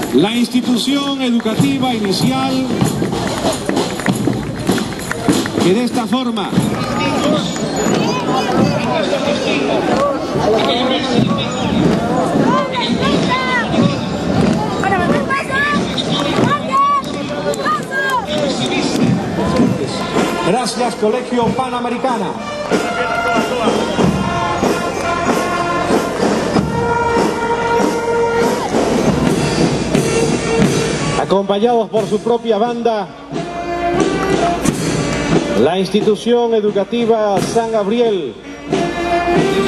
La institución educativa inicial que de esta forma Gracias, Colegio Panamericana. Acompañados por su propia banda, la institución educativa San Gabriel